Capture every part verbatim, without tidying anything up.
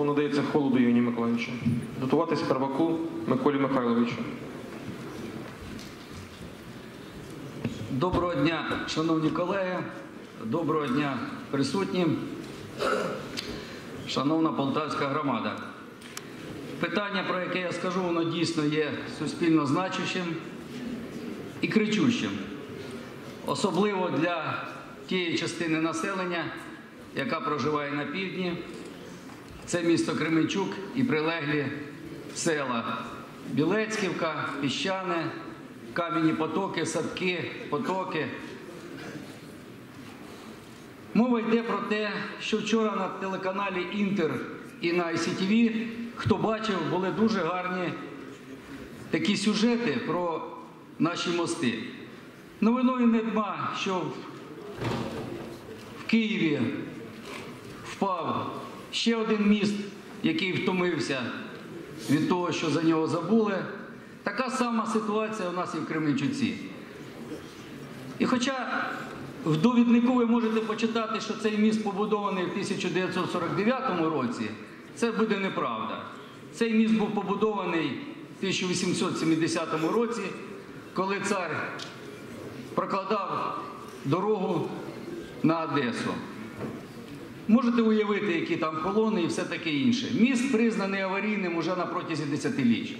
Слово надається Холоду Євгенію Миколаївичу. Дотуватися Перваку Миколі Михайловичу. Доброго дня, шановні колеги, доброго дня присутні, шановна полтавська громада. Питання, про яке я скажу, воно дійсно є суспільно значущим і кричущим. Особливо для тієї частини населення, яка проживає на півдні. Це місто Кременчук і прилеглі села Білецьківка, Піщане, Кам'яні Потоки, Садки, Потоки. Мова йде про те, що вчора на телеканалі «Інтер» і на ай сі ті ві, хто бачив, були дуже гарні такі сюжети про наші мости. Новиною не дма, що в Києві впав ще один міст, який втомився від того, що за нього забули. Така сама ситуація у нас і в Кременчуці. І хоча в довіднику ви можете почитати, що цей міст побудований в тисяча дев'ятсот сорок дев'ятому році, це буде неправда. Цей міст був побудований в тисяча вісімсот сімдесятому році, коли цар прокладав дорогу на Одесу. Можете уявити, які там колони і все таке інше. Міст признаний аварійним уже на протязі десятиліть.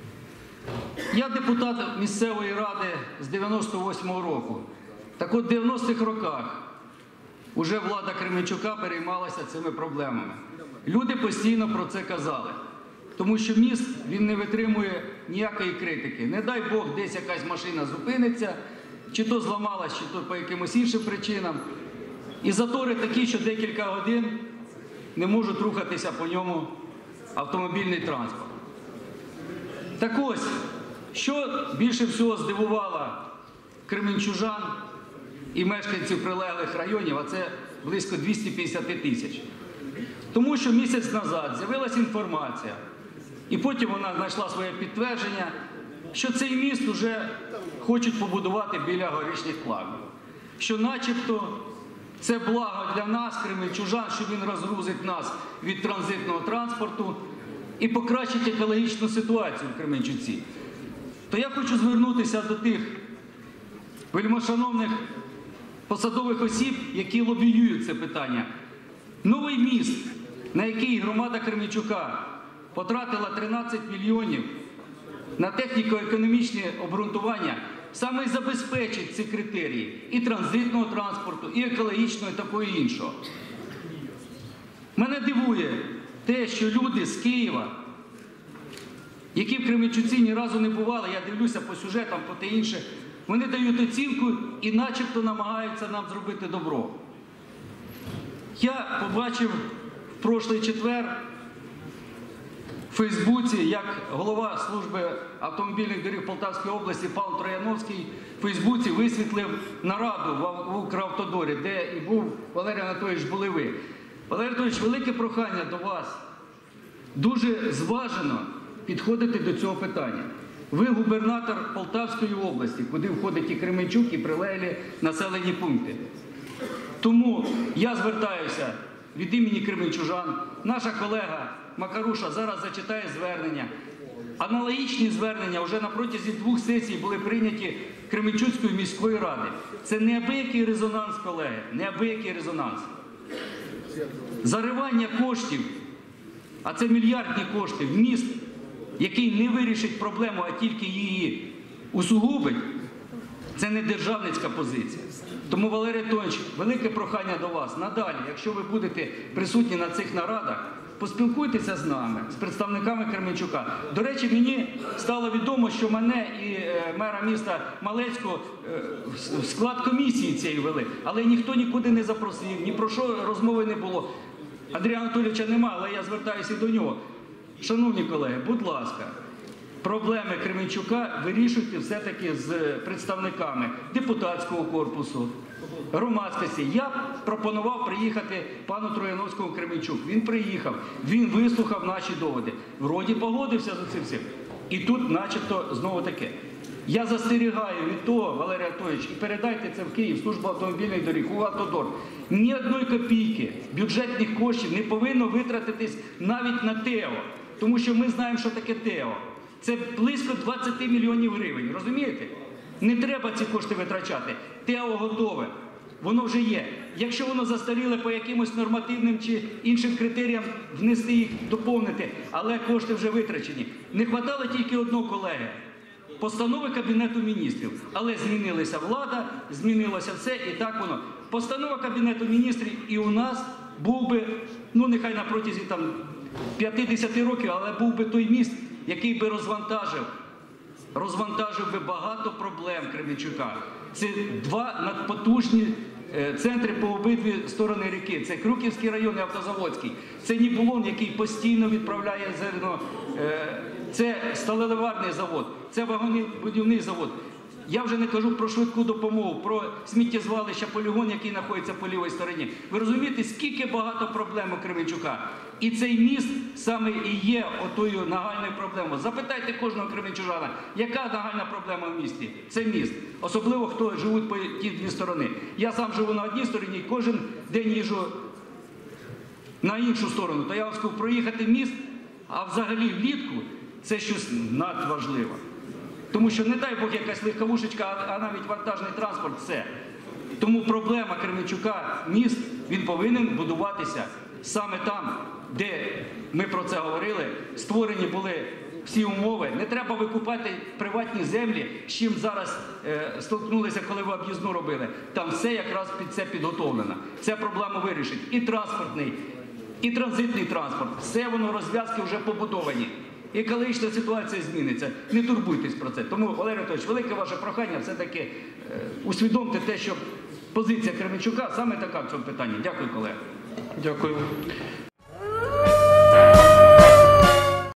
Я депутат місцевої ради з дев'яносто восьмого року. Так от в дев'яностих роках уже влада Кременчука переймалася цими проблемами. Люди постійно про це казали. Тому що міст, він не витримує ніякої критики. Не дай Бог, десь якась машина зупиниться, чи то зламалась, чи то по якимось іншим причинам. І затори такі, що декілька годин не можуть рухатися по ньому автомобільний транспорт. Так ось, що більше всього здивувало кременчужан і мешканців прилеглих районів, а це близько двісті п'ятдесят тисяч. Тому що місяць назад з'явилася інформація, і потім вона знайшла своє підтвердження, що цей міст вже хочуть побудувати біля горішніх плавнів. Що начебто це благо для нас, кременчужан, що він розгрузить нас від транзитного транспорту і покращить екологічну ситуацію в Кременчуці. То я хочу звернутися до тих вельмишановних посадових осіб, які лобіюють це питання. Новий міст, на який громада Кременчука потратила тринадцять мільйонів на техніко-економічне обґрунтування, саме і забезпечить ці критерії і транзитного транспорту, і екологічного, і такого іншого. Мене дивує те, що люди з Києва, які в Кременчуці ні разу не бували, я дивлюся по сюжетам, по те інше, вони дають оцінку і начебто намагаються нам зробити добро. Я побачив в прошлий четвер в Фейсбуці, як голова служби автомобільних доріг Полтавської області Павло Трояновський в Фейсбуці висвітлив нараду в Укравтодорі, де і був Валерій Анатолійович, були ви. Валерій Анатолійович, велике прохання до вас дуже зважено підходити до цього питання. Ви губернатор Полтавської області, куди входить і Кременчук, і прилеглі населені пункти. Тому я звертаюся від імені кременчужан. Наша колега Макаруша зараз зачитає звернення. Аналогічні звернення вже на протязі двох сесій були прийняті Кременчуцької міської ради. Це неабиякий резонанс, колеги, неабиякий резонанс. Заривання коштів, а це мільярдні кошти, в міст, який не вирішить проблему, а тільки її усугубить, це не державницька позиція. Тому, Валерій Анатолійович, велике прохання до вас. Надалі, якщо ви будете присутні на цих нарадах, поспілкуйтеся з нами, з представниками Кременчука. До речі, мені стало відомо, що мене і е, мера міста Малецького е, в склад комісії цієї вели, але ніхто нікуди не запросив, ні про що розмови не було. Андрія Анатолійовича немає, але я звертаюся до нього. Шановні колеги, будь ласка, проблеми Кременчука вирішуйте все-таки з представниками депутатського корпусу, громадськості. Я пропонував приїхати пану Трояновському в Кременчук. Він приїхав, він вислухав наші доводи. Вроді погодився з цим всім. І тут начебто знову таке. Я застерігаю від того, Валерій Анатолійович, і передайте це в Київ, службу автомобільних доріг, у «Автодор». Ні одної копійки бюджетних коштів не повинно витратитись навіть на ТЕО. Тому що ми знаємо, що таке ТЕО. Це близько двадцять мільйонів гривень, розумієте? Не треба ці кошти витрачати. ТЕО готове, воно вже є. Якщо воно застаріле по якимось нормативним чи іншим критеріям, внести їх, доповнити, але кошти вже витрачені. Не хватало тільки одного, колеги. Постанови Кабінету міністрів. Але змінилася влада, змінилося все, і так воно. Постанова Кабінету міністрів і у нас був би, ну нехай на протязі там п'ятдесят років, але був би той міст, який би розвантажив, розвантажив би багато проблем Кременчука. Це два надпотужні е, центри по обидві сторони ріки. Це Крюківський район і Автозаводський. Це Нібулон, який постійно відправляє зерно. Е, це сталелеварний завод, це вагонобудівний завод. Я вже не кажу про швидку допомогу, про сміттєзвалище, полігон, який знаходиться по лівій стороні. Ви розумієте, скільки багато проблем у Кременчука? І цей міст саме і є отою нагальною проблемою. Запитайте кожного кременчужана, яка нагальна проблема в місті? Це міст. Особливо, хто живуть по ті дві сторони. Я сам живу на одній стороні, кожен день їжджу на іншу сторону. То я вам скажу, проїхати міст, а взагалі влітку, це щось надважливе. Тому що, не дай Бог, якась легковушечка, а навіть вантажний транспорт – все. Тому проблема Кременчука, міст, він повинен будуватися саме там, де ми про це говорили, створені були всі умови. Не треба викупати приватні землі, з чим зараз е, столкнулися, коли ви об'їзну робили. Там все якраз під це підготовлено. Ця проблема вирішить. І транспортний, і транзитний транспорт. Все воно, розв'язки вже побудовані. Екологічна ситуація зміниться. Не турбуйтесь про це. Тому, Валерій Анатолійович, велике ваше прохання все-таки е, усвідомте те, що позиція Кременчука саме така в цьому питанні. Дякую, колеги. Дякую.